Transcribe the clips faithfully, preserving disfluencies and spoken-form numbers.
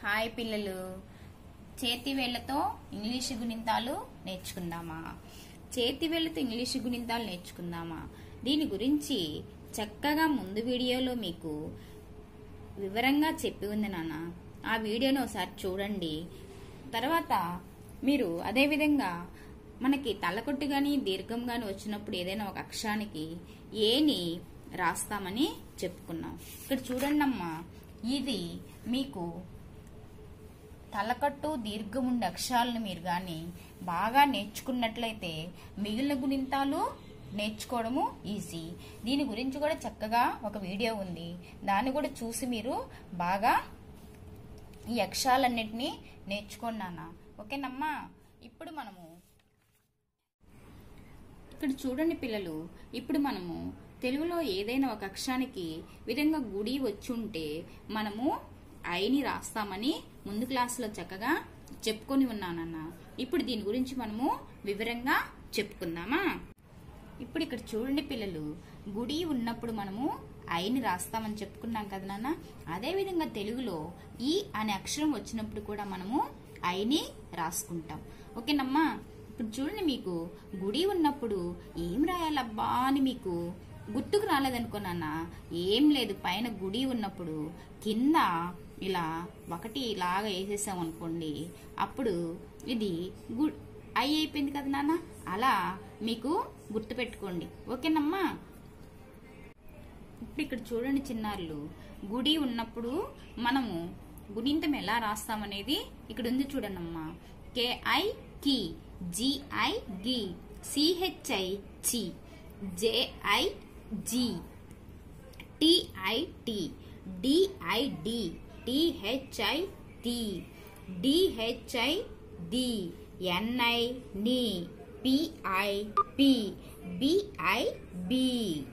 Hi పిల్లలు, చేతి వేళ్లతో ఇంగ్లీష్ గుణింతాలు నేర్చుకుందామా? చేతి వేళ్లతో ఇంగ్లీష్ గుణింతాలు నేర్చుకుందామా? దీని గురించి చక్కగా ముందు వీడియోలో మీకు వివరంగా చెప్పి ఉంది నాన్న. ఆ వీడియోను ఒకసారి చూడండి. తర్వాత మీరు అదేవిధంగా మనకి తలకొట్టు గాని దీర్ఘం గాని వచ్చినప్పుడు ఏదైనా ఒక అక్షరానికి ఏని రాస్తామని చెప్పుకున్నాం. ఇక్కడ చూడండి అమ్మా, ఇది మీకు తలకట్టు దీర్ఘం ఉండే అక్షరాలను మీరు గాని బాగా నేర్చుకున్నట్లయితే మిగిలిన గుణింతాలు నేర్చుకోవడము ఈజీ. దీని గురించి కూడా చక్కగా ఒక వీడియో ఉంది, దాన్ని కూడా చూసి మీరు బాగా ఈ అక్షరాలన్నిటినీ నేర్చుకోండి నాన్న. ఓకేనమ్మా? ఇప్పుడు మనము ఇక్కడ చూడండి పిల్లలు, ఇప్పుడు మనము తెలుగులో ఏదైనా ఒక అక్షరానికి విధంగా గుడి వచ్చి ఉంటే మనము ఐని రాస్తామని ముందు క్లాసులో చక్కగా చెప్పుకొని ఉన్నానన్న. ఇప్పుడు దీని గురించి మనము వివరంగా చెప్పుకుందామా? ఇప్పుడు ఇక్కడ చూడండి పిల్లలు, గుడి ఉన్నప్పుడు మనము ఐని రాస్తామని చెప్పుకున్నాం కదా నాన్న. అదే విధంగా తెలుగులో ఈ అనే అక్షరం వచ్చినప్పుడు కూడా మనము ఐని రాసుకుంటాం. ఓకేనమ్మా? ఇప్పుడు చూడండి, మీకు గుడి ఉన్నప్పుడు ఏం రాయాలబ్బా అని మీకు గుర్తుకు రాలేదనుకోనన్నా, ఏం లేదు, పైన గుడి ఉన్నప్పుడు కింద ఇలా ఒకటి ఇలాగా వేసేసాం అనుకోండి, అప్పుడు ఇది గు ఐ అయిపోయింది కదా నాన్న. అలా మీకు గుర్తు పెట్టుకోండి. ఓకేనమ్మా? ఇప్పుడు ఇక్కడ చూడండి చిన్నారులు, గుడి ఉన్నప్పుడు మనము గుణింతం ఎలా రాస్తామనేది ఇక్కడ ఉంది చూడండి అమ్మా. కేఐ కి, జిఐ గి, సిహెచ్ఐ చి, జేఐ జి, టిఐ టి, డిఐ డి, టిహెచ్ఐ టి, డిహెచ్ఐ డి, ఎన్ఐ ని, పిఐ పి, బిఐ బి.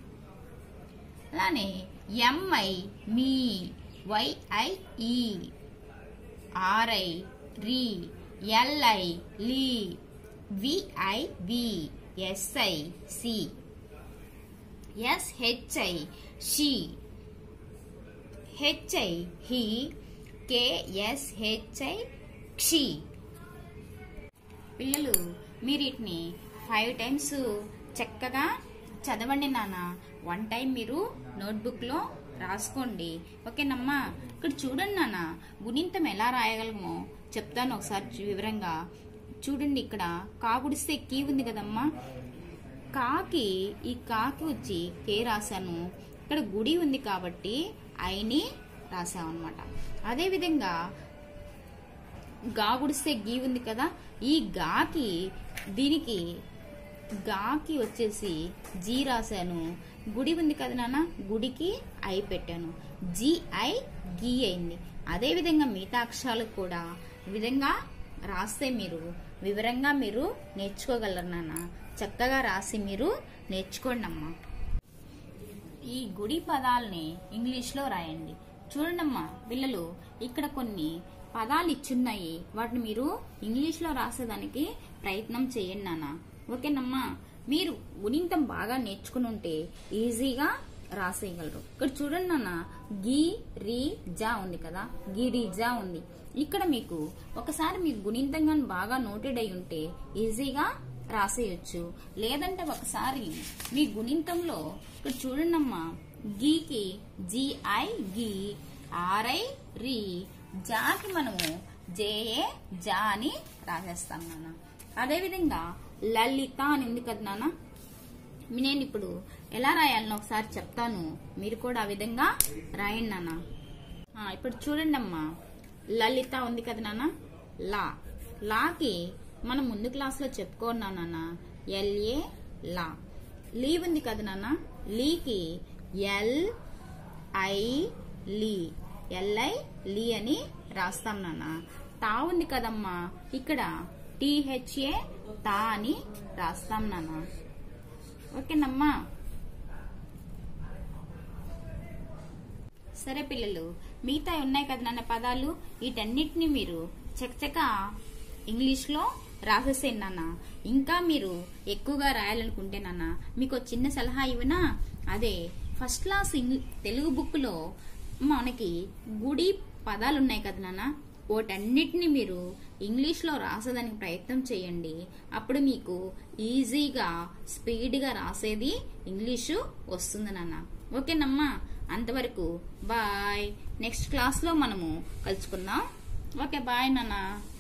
అలానే ఎంఐ మీ, వైఐ ఈ, ఆర్ఐ రి, ఎల్ఐ లి, విఐ వి, ఎస్ఐ సి, ఎస్హెచ్ఐ షి, హెచ్ఐ హి, కేఎస్హెచ్ఐ క్షి. పిల్లలు మీరు వీటిని ఫైవ్ టైమ్స్ చక్కగా చదవండి నాన్న. వన్ టైం మీరు నోట్బుక్ లో రాసుకోండి. ఓకేనమ్మా? ఇక్కడ చూడండి నాన్న, గుణింతం ఎలా రాయగలమో చెప్తాను ఒకసారి వివరంగా. చూడండి, ఇక్కడ కా గుడిస్తే కీ ఉంది కదమ్మా. కాకి ఈ కాకి వచ్చి కే రాశాను, ఇక్కడ గుడి ఉంది కాబట్టి ఐని రాసామన్నమాట. అదేవిధంగా గా గుడిస్తే గీ ఉంది కదా, ఈ గాకి దీనికి గాకి వచ్చేసి జీ రాశాను, గుడి ఉంది కదా నాన్న, గుడికి ఐ పెట్టాను, జి ఐ గీ అయింది. అదేవిధంగా మిగతా అక్షరాలకు కూడా విధంగా రాస్తే మీరు వివరంగా మీరు నేర్చుకోగలరు నాన్న. చక్కగా రాసి మీరు నేర్చుకోండి అమ్మా. ఈ గుడి పదాలని ఇంగ్లీష్ లో రాయండి. చూడండమ్మా పిల్లలు, ఇక్కడ కొన్ని పదాలు ఇచ్చున్నాయి, వాటిని మీరు ఇంగ్లీష్ లో రాసేదానికి ప్రయత్నం చేయండి నాన్న. ఓకేనమ్మా? మీరు గుణింతం బాగా నేర్చుకుని ఉంటే ఈజీగా రాసేయగలరు. ఇక్కడ చూడండి నాన్న, గి రి జా ఉంది కదా, గిరిజా ఉంది. ఇక్కడ మీకు ఒకసారి మీకు గుణింతం గాని బాగా నోటెడ్ అయి ఉంటే ఈజీగా రాసేయచ్చు. లేదంటే ఒకసారి మీ గుణింతంలో ఇక్కడ చూడండి అమ్మా, గీకి జిఐ గి, ఆర్ఐ రి, జాకి మనము జేఏ జా అని రాసేస్తాం నాన్న. అదేవిధంగా లలిత అని ఉంది కదా నాన్న. నేను ఇప్పుడు ఎలా రాయాలని ఒకసారి చెప్తాను, మీరు కూడా ఆ విధంగా రాయండి నాన్న. ఇప్పుడు చూడండి అమ్మా, లలిత ఉంది కదా నాన్న. లా లాకి మనం ముందు క్లాస్ లో చెప్పుకున్నా నాన్న, ఎల్ఏ లా. లీ ఉంది కదా నాన్న, లీకి ఎల్ ఐ లీ, ఎల్ఐ లీ అని రాస్తాం నాన్న. తా ఉంది కదమ్మా, ఇక్కడ టిహెచ్ఏ తా అని రాస్తాం నాన్న. ఓకేనమ్మా? సరే పిల్లలు, మిగతా ఉన్నాయి కదా నాన్న పదాలు, వీటన్నిటిని మీరు చకచక ఇంగ్లీష్ లో రాసేసేయండి నాన్న. ఇంకా మీరు ఎక్కువగా రాయాలనుకుంటే నాన్న మీకు చిన్న సలహా ఇవ్వనా? అదే ఫస్ట్ క్లాస్ తెలుగు బుక్ లో మనకి గుడి పదాలు ఉన్నాయి కదా నాన్న, వాటన్నిటిని మీరు ఇంగ్లీష్లో రాసేదానికి ప్రయత్నం చేయండి. అప్పుడు మీకు ఈజీగా స్పీడ్గా రాసేది ఇంగ్లీషు వస్తుంది నాన్న. ఓకేనమ్మా, అంతవరకు బాయ్. నెక్స్ట్ క్లాస్లో మనము కలుసుకుందాం. ఓకే బాయ్ నాన్న.